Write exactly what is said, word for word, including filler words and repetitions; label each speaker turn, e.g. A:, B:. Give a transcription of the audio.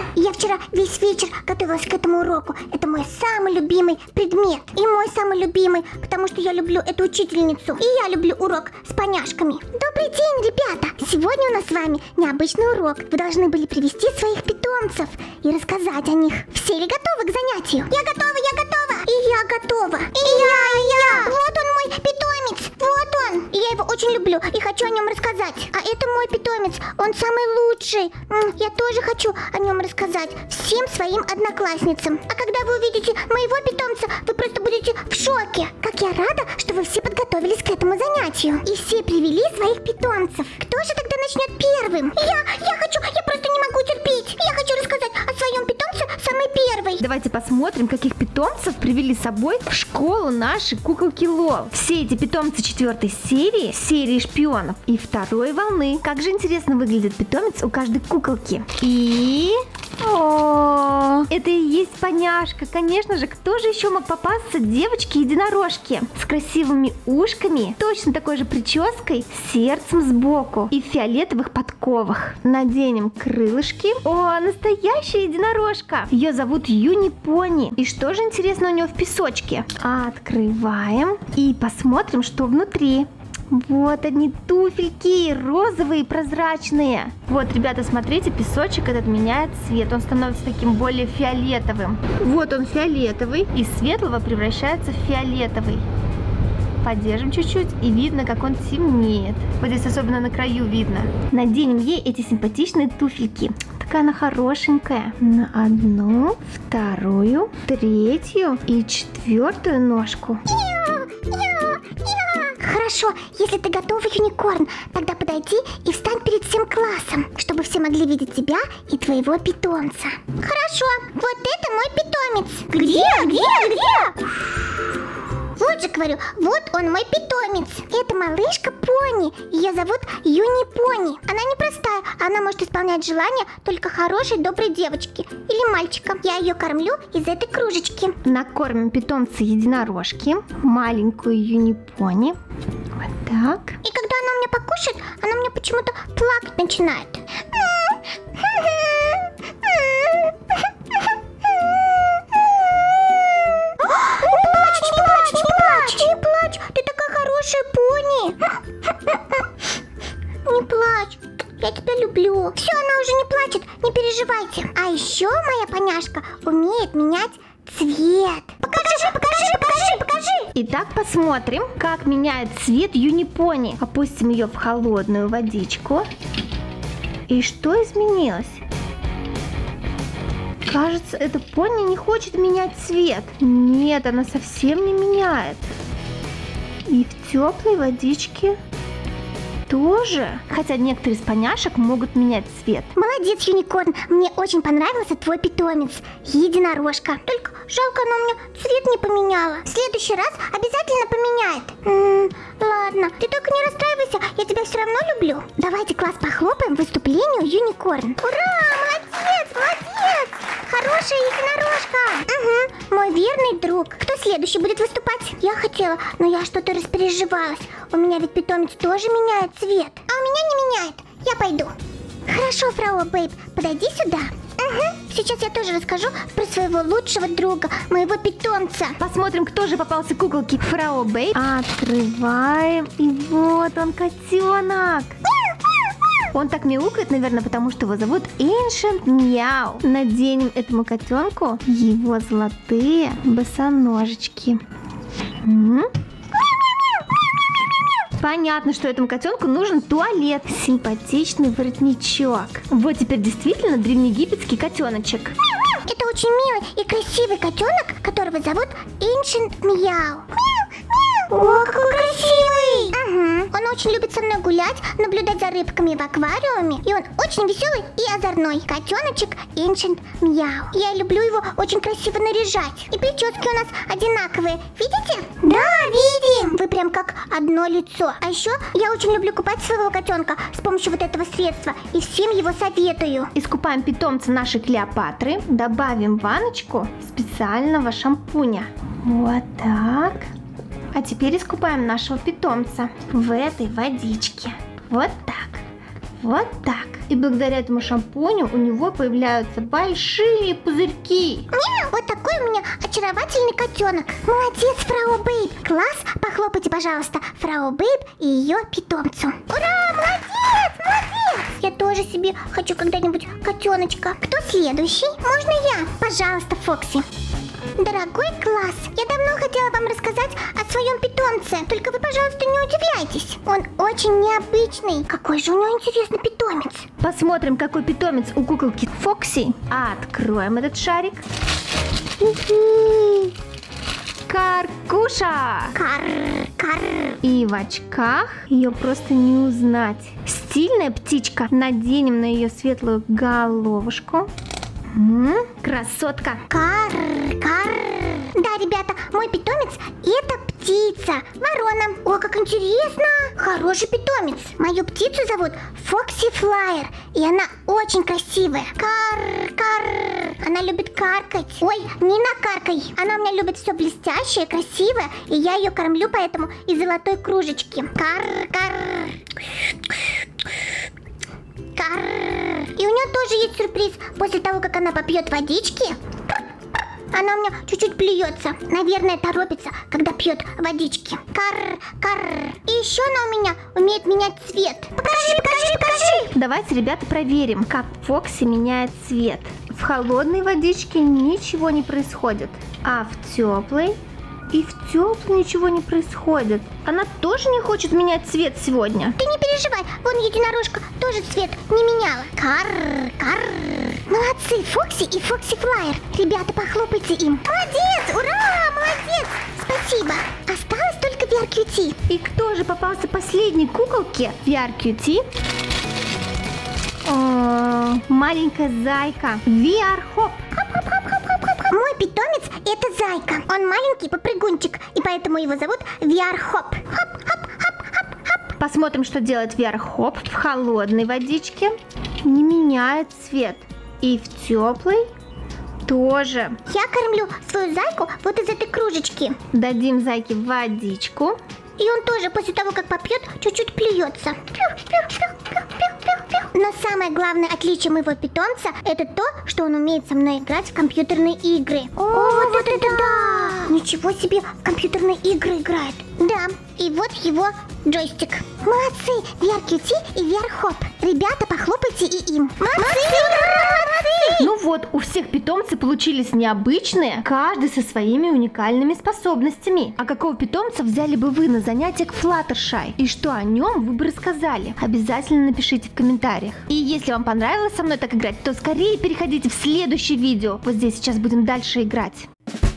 A: Я вчера весь вечер готовилась к этому уроку. Это мой самый любимый предмет. И мой самый любимый, потому что я люблю эту учительницу. И я люблю урок с поняшками. Добрый день, ребята! Сегодня у нас с вами необычный урок. Вы должны были привести своих питомцев и рассказать о них. Все ли готовы к занятию? Я готова, я готова! И я готова! И я, и я! Вот он мой питомец! Вот он! И я его очень люблю и хочу о нем рассказать. А это мой питомец, он самый лучший. Я тоже хочу о нем рассказать всем своим одноклассницам. А когда вы увидите моего питомца, вы просто будете в шоке. Как я рада, что вы все подготовились к этому занятию. И все привели своих питомцев. Кто же тогда начнет первым? Я, я хочу, я просто не могу терпеть. Я хочу рассказать о своем питомце самый первый.
B: Давайте посмотрим, каких питомцев привели с собой в школу наши куколки Лол. Все эти питомцы четвертой серии, серии шпионов и второй волны. Как же интересно выглядит питомец у каждой куколки. И... О, это и есть поняшка. Конечно же, кто же еще мог попасться девочке-единорожке с красивыми ушками, точно такой же прической, сердцем сбоку и в фиолетовых подковах. Наденем крылышки. О, настоящая единорожка. Ее зовут Юни-Пони. И что же интересно у нее в песочке? Открываем и посмотрим, что внутри. Вот они туфельки, розовые, прозрачные. Вот, ребята, смотрите, песочек этот меняет цвет. Он становится таким более фиолетовым. Вот он фиолетовый, из светлого превращается в фиолетовый. Подержим чуть-чуть, и видно, как он темнеет. Вот здесь особенно на краю видно. Наденем ей эти симпатичные туфельки. Такая она хорошенькая. На одну, вторую, третью и четвертую ножку.
A: Хорошо, если ты готова, Юникорн, тогда подойди и встань перед всем классом, чтобы все могли видеть тебя и твоего питомца. Хорошо, вот это мой питомец. Где? Где? Где? Вот же, говорю, вот он мой питомец. Это малышка Пони. Ее зовут Юни-Пони. Она непростая, она может исполнять желания только хорошей, доброй девочки или мальчика. Я ее кормлю из этой кружечки.
B: Накормим питомца единорожки, маленькую Юни-Пони. Вот так.
A: И когда она у меня покушает, она мне почему-то плакать начинает. Не плачь, ты такая хорошая пони. Не плачь, я тебя люблю. Все, она уже не плачет, не переживайте. А еще моя поняшка умеет менять цвет. Покажи, покажи, покажи, покажи.
B: Итак, посмотрим, как меняет цвет Юни-Пони. Опустим ее в холодную водичку. И что изменилось? Кажется, эта пони не хочет менять цвет. Нет, она совсем не меняет. И в теплой водичке тоже. Хотя некоторые из поняшек могут менять цвет.
A: Молодец, Юникорн. Мне очень понравился твой питомец. Единорожка. Только жалко, она у меня цвет не поменяла. В следующий раз обязательно поменяет. М-м, ладно, ты только не расстраивайся, я тебя все равно люблю. Давайте класс похлопаем выступлению Юникорн. Ура, молодец, молодец. Хорошая единорожка. Угу, мой верный друг. Кто следующий будет выступать? Я хотела, но я что-то распереживалась. У меня ведь питомец тоже меняет цвет. А у меня не меняет. Я пойду. Хорошо, фрау Бэйб, подойди сюда. Угу. Сейчас я тоже расскажу про своего лучшего друга, моего питомца.
B: Посмотрим, кто же попался куколке фрау Бэйб. Открываем. И вот он, котенок. Он так мяукает, наверное, потому что его зовут Ancient Meow. Наденем этому котенку его золотые босоножечки. М-м. Понятно, что этому котенку нужен туалет. Симпатичный воротничок. Вот теперь действительно древнеегипетский котеночек.
A: Это очень милый и красивый котенок, которого зовут Ancient Meow. О, какой красивый! Угу. Он очень любит со мной гулять, наблюдать за рыбками в аквариуме. И он очень веселый и озорной. Котеночек Ancient Meow. Я люблю его очень красиво наряжать. И прически у нас одинаковые. Видите? Да, видим! Вы прям как одно лицо. А еще я очень люблю купать своего котенка с помощью вот этого средства. И всем его советую.
B: Искупаем питомца нашей Клеопатры. Добавим в ванночку специального шампуня. Вот так. А теперь искупаем нашего питомца в этой водичке. Вот так. Вот так. И благодаря этому шампуню у него появляются большие пузырьки.
A: Мяу, вот такой у меня очаровательный котенок. Молодец, фрау Бэйб. Класс, похлопайте, пожалуйста, фрау Бэйб и ее питомцу. Ура, молодец, молодец. Я тоже себе хочу когда-нибудь котеночка. Кто следующий? Можно я? Пожалуйста, Фокси. Дорогой класс, я давно хотела вам рассказать о своем питомце. Только вы, пожалуйста, не удивляйтесь. Он очень необычный. Какой же у него интересный питомец.
B: Посмотрим, какой питомец у куколки Фокси. Откроем этот шарик. Каркуша!
A: Кар, кар.
B: И в очках ее просто не узнать. Стильная птичка. Наденем на ее светлую головушку. М-м, красотка.
A: Кар, кар. Да, ребята, мой питомец это птица, ворона. О, как интересно. Хороший питомец. Мою птицу зовут Фокси Флайер. И она очень красивая. Кар, кар. Она любит каркать. Ой, не накаркай. Она у меня любит все блестящее, красивое. И я ее кормлю поэтому из золотой кружечки. Кар, кар. Кар. И у нее тоже есть сюрприз. После того, как она попьет водички, она у меня чуть-чуть плюется. Наверное, торопится, когда пьет водички. Кар, кар. И еще она у меня умеет менять цвет. Покажи, покажи, покажи.
B: Давайте, ребята, проверим, как Фокси меняет цвет. В холодной водичке ничего не происходит, а в теплой и в теплой ничего не происходит. Она тоже не хочет менять цвет сегодня.
A: Ты не переживай, вон единорожка тоже цвет не меняла. Кар, кар. Молодцы, Фокси и Фокси Флайер. Ребята, похлопайте им. Молодец, ура, молодец. Спасибо. Осталось только ви ар кью ти.
B: И кто же попался последней куколке ви ар кью ти? О, маленькая зайка. ви ар Хоп.
A: Мой питомец это зайка. Он маленький попрыгунчик, и поэтому его зовут ви ар Хоп. Хоп, хоп, хоп, хоп, хоп.
B: Посмотрим, что делает ви ар Хоп в холодной водичке. Не меняет цвет. И в теплой тоже.
A: Я кормлю свою зайку вот из этой кружечки.
B: Дадим зайке водичку.
A: И он тоже после того, как попьет, чуть-чуть плюется. Но самое главное отличие моего питомца это то, что он умеет со мной играть в компьютерные игры. О, вот, вот это да! Ничего себе, в компьютерные игры играет. Да, и вот его джойстик. Молодцы, ви ар кью ти и ви ар Хоп. Ребята, похлопайте и им. Молодцы! Молодцы!
B: Ну вот, у всех питомцы получились необычные, каждый со своими уникальными способностями. А какого питомца взяли бы вы на занятиях Fluttershy? И что о нем вы бы рассказали? Обязательно напишите в комментариях. И если вам понравилось со мной так играть, то скорее переходите в следующее видео. Вот здесь сейчас будем дальше играть.